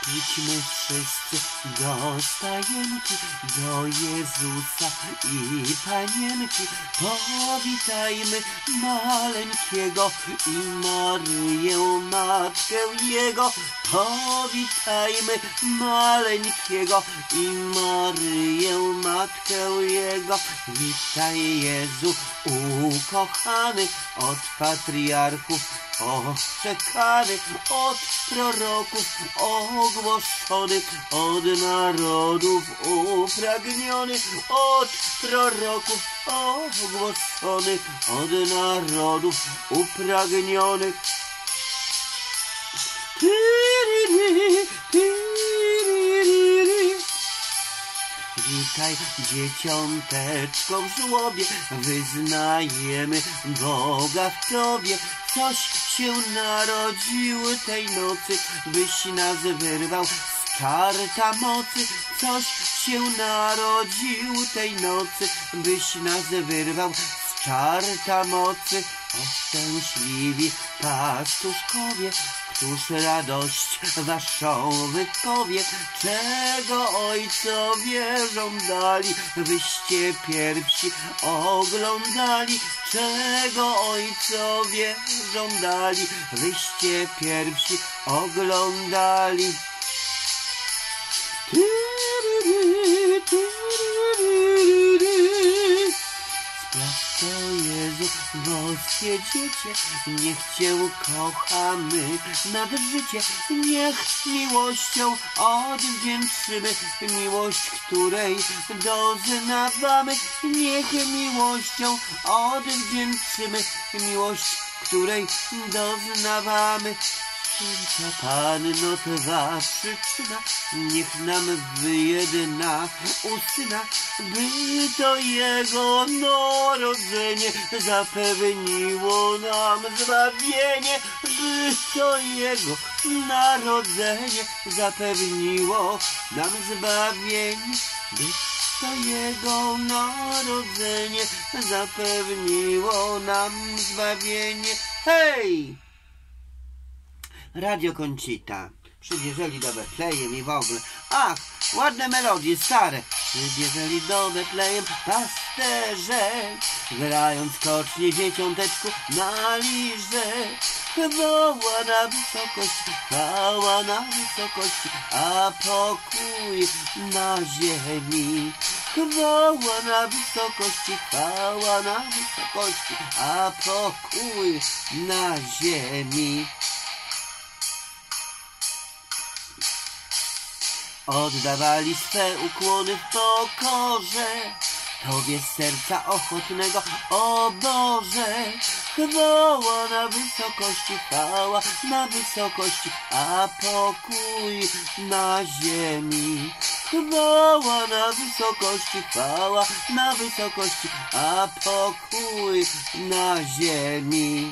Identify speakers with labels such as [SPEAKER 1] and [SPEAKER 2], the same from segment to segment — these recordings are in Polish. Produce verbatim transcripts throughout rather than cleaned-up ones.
[SPEAKER 1] Idźmy wszyscy do stajenki, do Jezusa i Panienki. Powitajmy maleńkiego i Maryję, Matkę Jego. Powitajmy maleńkiego i Maryję, Matkę Jego. Witaj Jezu ukochany, od patriarchów oczekany, od proroków ogłoszony, od narodów upragniony, od proroków ogłoszony, od narodów upragnionych. Witaj dzieciąteczko w żłobie, wyznajemy Boga w Tobie. Coś się narodziły tej nocy, byś nas wyrwał z czarta mocy. Coś się narodziły tej nocy, byś nas wyrwał z czarta mocy. O szczęśliwi pastuszkowie, któż radość waszą wypowie, czego ojcowie żądali, wyście pierwsi oglądali, czego ojcowie żądali, wyście pierwsi oglądali. To Jezu, boskie dziecię, niech Cię kochamy nad życie. Niech miłością odwdzięczymy miłość, której doznawamy. Niech miłością odwdzięczymy miłość, której doznawamy. Święta Panno Twa przyczyna, niech nam wyjedna usyna, by to Jego narodzenie zapewniło nam zbawienie, by to Jego narodzenie zapewniło nam zbawienie, by to Jego narodzenie zapewniło nam zbawienie. Hej! Radio Conchita. Przybierzeli do Betlejem i w ogóle. Ach, ładne melodie, stare. Przybierzeli do Betlejem pasterze, grając skocznie dzieciąteczku na liże. Chwała na wysokości, chwała na wysokości, a pokój na ziemi. Chwała na wysokości, chwała na wysokości, a pokój na ziemi. Oddawali swe ukłony w pokorze Tobie z serca ochotnego, o Boże. Chwała na wysokości, chwała na wysokości, a pokój na ziemi. Chwała na wysokości, chwała na wysokości, a pokój na ziemi.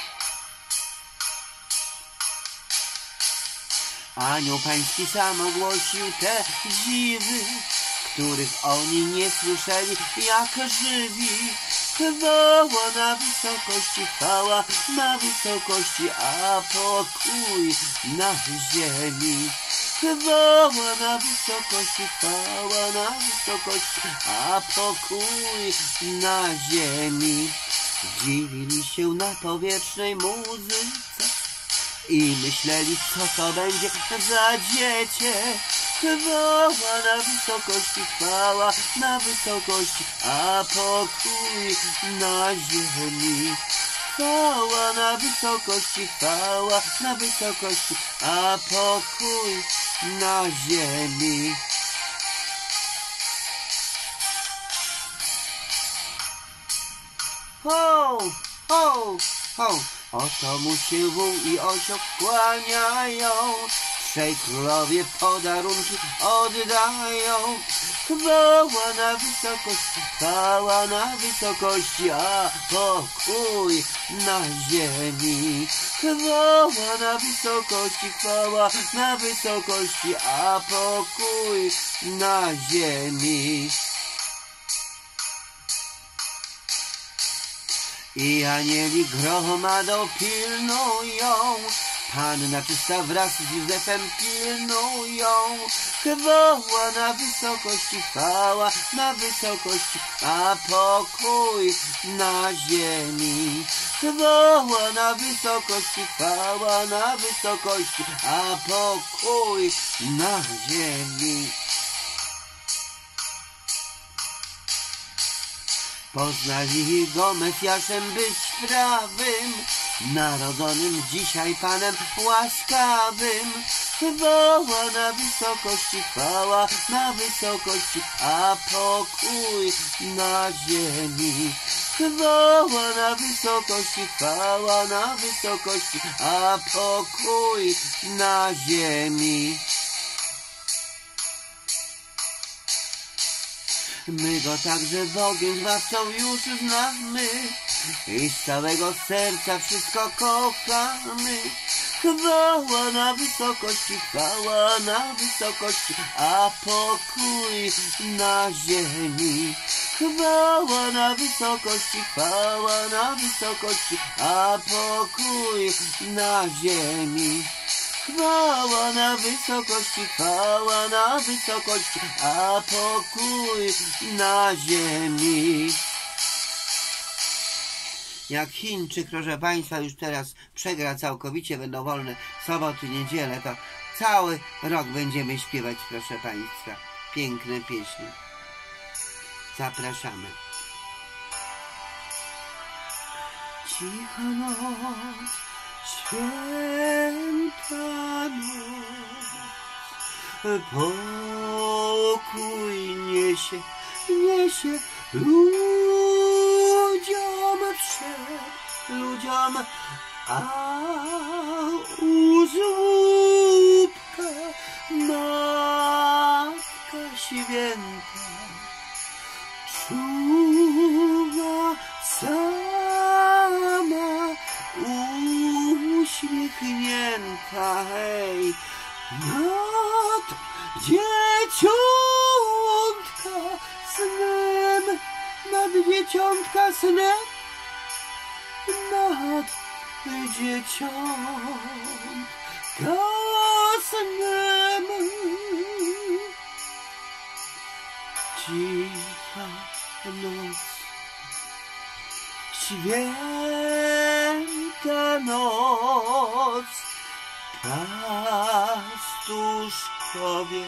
[SPEAKER 1] Anioł Pański sam ogłosił te dziwy, których oni nie słyszeli jak żywi. Chwała na wysokości, chwała na wysokości, a pokój na ziemi. Chwała na wysokości, chwała na wysokości, a pokój na ziemi. Dziwili się na powietrznej muzyce i myśleli, co to będzie za dziecię. Chwała na wysokości, chwała na wysokości, a pokój na ziemi. Chwała na wysokości, chwała na wysokości, a pokój na ziemi. Ho, ho, ho. Oto mu się wół i osioł kłaniają, trzej królowie podarunki oddają. Chwała na wysokości, chwała na wysokości, a pokój na ziemi. Chwała na wysokości, chwała na wysokości, a pokój na ziemi. I anieli gromadą pilnują, Panna czysta wraz z Józefem pilnują. Chwała na wysokości, chwała na wysokości, a pokój na ziemi. Chwała na wysokości, chwała na wysokości, a pokój na ziemi. Poznali go Mesjaszem być prawym, narodzonym dzisiaj Panem łaskawym. Chwała na wysokości, chwała na wysokości, a pokój na ziemi. Chwała na wysokości, chwała na wysokości, a pokój na ziemi. My go także Bogiem zbawcą już znamy i z całego serca wszystko kochamy. Chwała na wysokości, chwała na wysokości, a pokój na ziemi. Chwała na wysokości, chwała na wysokości, a pokój na ziemi. Chwała na wysokości, chwała na wysokości, a pokój na ziemi. Jak Chińczyk, proszę Państwa, już teraz przegra całkowicie, będą wolne soboty, niedzielę, to cały rok będziemy śpiewać, proszę Państwa, piękne pieśni. Zapraszamy. Cicha noc, święta noc, pokój niesie, niesie ludziom przed, ludziom, a u żłóbka Matka Święta czuwa sama, uśmiechnięta, hej, nad dzieciątka snem, nad dzieciątka snem, nad dzieciątka snem. Cicha noc, święta noc, pastuszkowie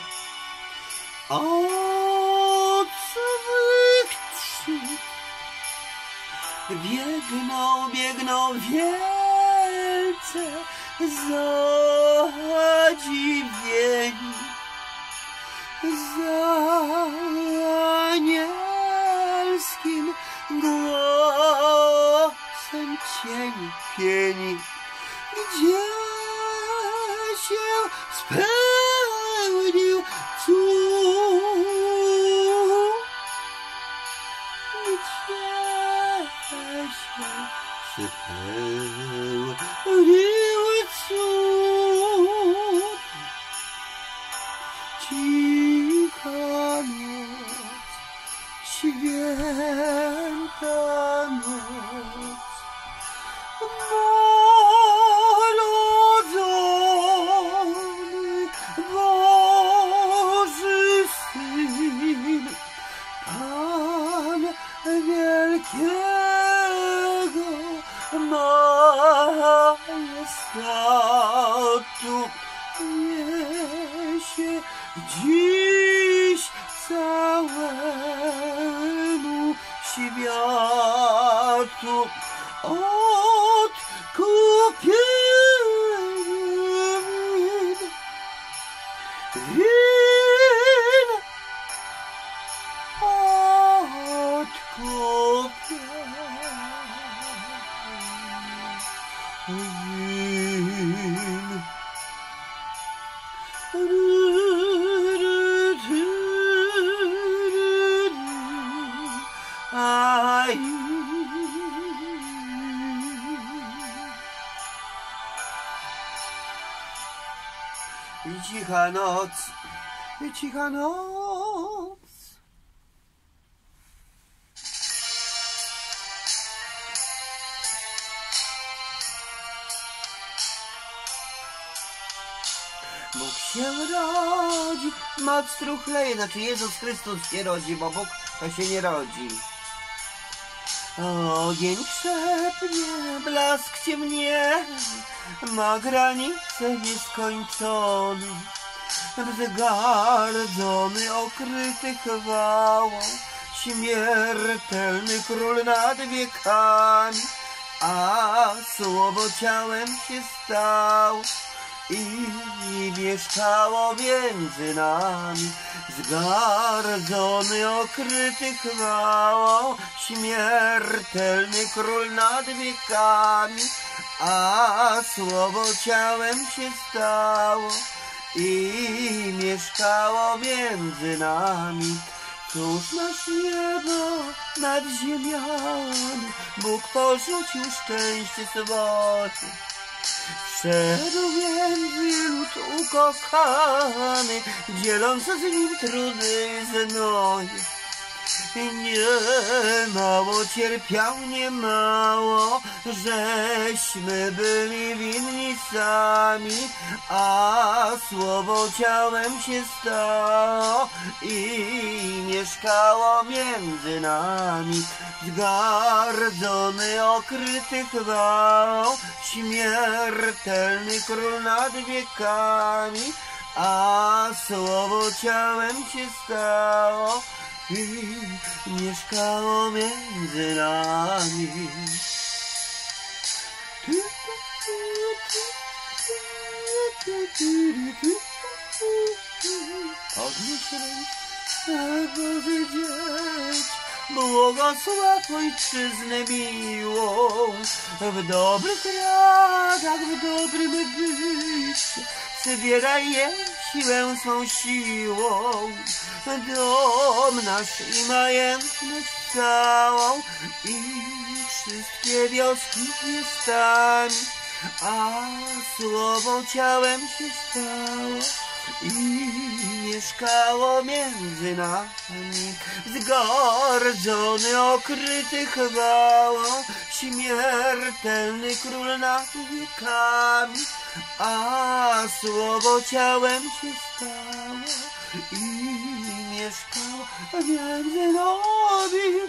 [SPEAKER 1] od swych trzcin biegną, biegną wielce zadziwieni, za anielskim głosem cieni pieni. Gdzie się spełnił cud? Gdzie się spełnił cud? Cicha noc, święta noc, narodzony Boży Syn, Pan wielkiego majestatu, niesie dziś całemu światu odkupieniem win, odkupieniem. Aj. I cicha noc, i cicha noc. Bóg się rodzi, moc truchleje, znaczy Jezus Chrystus się rodzi, bo Bóg to się nie rodzi. Ogień krzepnie, blask ciemnie, ma granicę nieskończoną. Wzgardzony, okryty chwałą, śmiertelny król nad wiekami, a słowo ciałem się stało i mieszkało między nami. Zgardzony, okryty chwałą, śmiertelny król nad wiekami, a słowo ciałem się stało i mieszkało między nami. Cóż nasz niebo nad ziemią, Bóg porzucił szczęście swoje. Wszedł między lud ukochany, dzieląc z nim trudy i znoje. Nie mało cierpiał, nie mało, żeśmy byli winni sami, a słowo ciałem się stało i mieszkało między nami. Zgardzony, okryty chwałą, śmiertelny król nad wiekami, a słowo ciałem się stało i mieszkało między nami. Podnieś rękę, powiedzieć, błogosław ojczyznę miłą, w dobrych radach, w dobrym bycie, zbieraj jej siłę swą siłą, dom nasz i majętność całą i wszystkie wioski miastami, a słowo ciałem się stało i mieszkało między nami. Zgardzony, okryty chwałą, śmiertelny król nad wiekami, a słowo ciałem się stało i mieszkało między nami.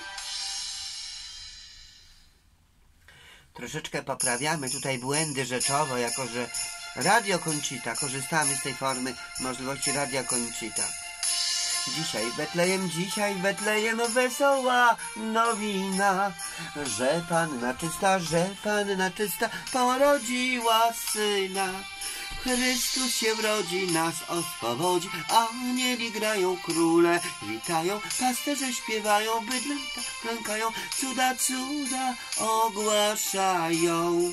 [SPEAKER 1] Troszeczkę poprawiamy tutaj błędy rzeczowo, jako że Radio Conchita, korzystamy z tej formy możliwości Radia Conchita. Dzisiaj w Betlejem, dzisiaj w Betlejem wesoła nowina, że Panna czysta, że Panna czysta porodziła syna. Chrystus się rodzi, nas oswobodzi, anieli grają, króle witają, pasterze śpiewają, bydlęta klękają, cuda, cuda ogłaszają.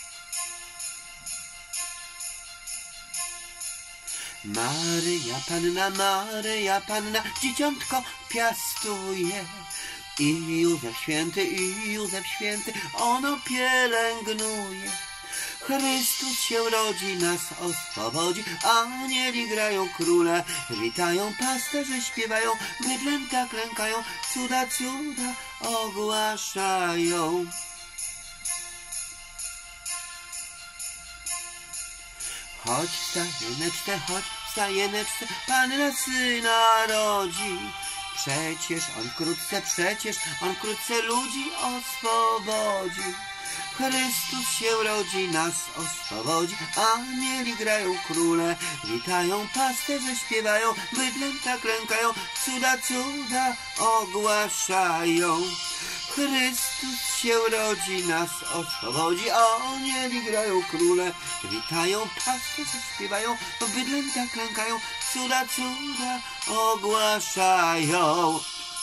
[SPEAKER 1] Maryja Panna, Maryja Panna, dzieciątko piastuje. I Józef Święty, i Józef Święty, ono pielęgnuje. Chrystus się rodzi, nas oswobodzi, anieli grają, króle witają, pasterze śpiewają, bydlęta klękają, cuda, cuda ogłaszają. Chodź w stajeneczce, chodź w stajeneczce, Panna syna rodzi. Przecież on wkrótce, przecież on wkrótce ludzi oswobodzi. Chrystus się rodzi, nas oswobodzi, anieli grają, króle witają, pasterze śpiewają, bydlęta klękają, cuda, cuda ogłaszają. Chrystus się rodzi, nas oswobodzi, anieli grają, króle witają, pasterze śpiewają, bydlęta klękają, cuda, cuda ogłaszają.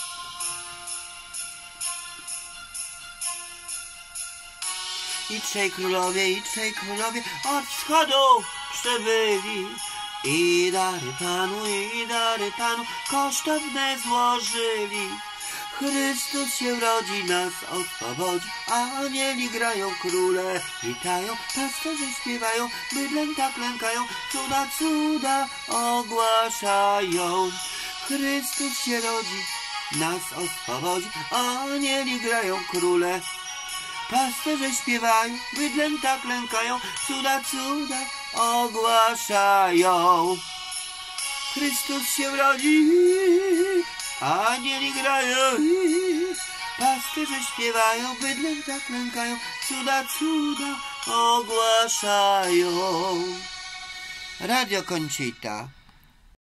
[SPEAKER 1] I trzej królowie, i trzej królowie od wschodu przybyli, i dary Panu, i dary Panu kosztowne złożyli. Chrystus się rodzi, nas oswobodzi, anieli grają, króle witają, pasterze śpiewają, bydlęta klękają, cuda, cuda ogłaszają. Chrystus się rodzi, nas oswobodzi, anieli grają, króle Pasterze śpiewają, bydlęta klękają, cuda, cuda ogłaszają. Chrystus się rodzi, anieli grają, pasterze śpiewają, bydlęta klękają, cuda, cuda ogłaszają. Radio Conchita.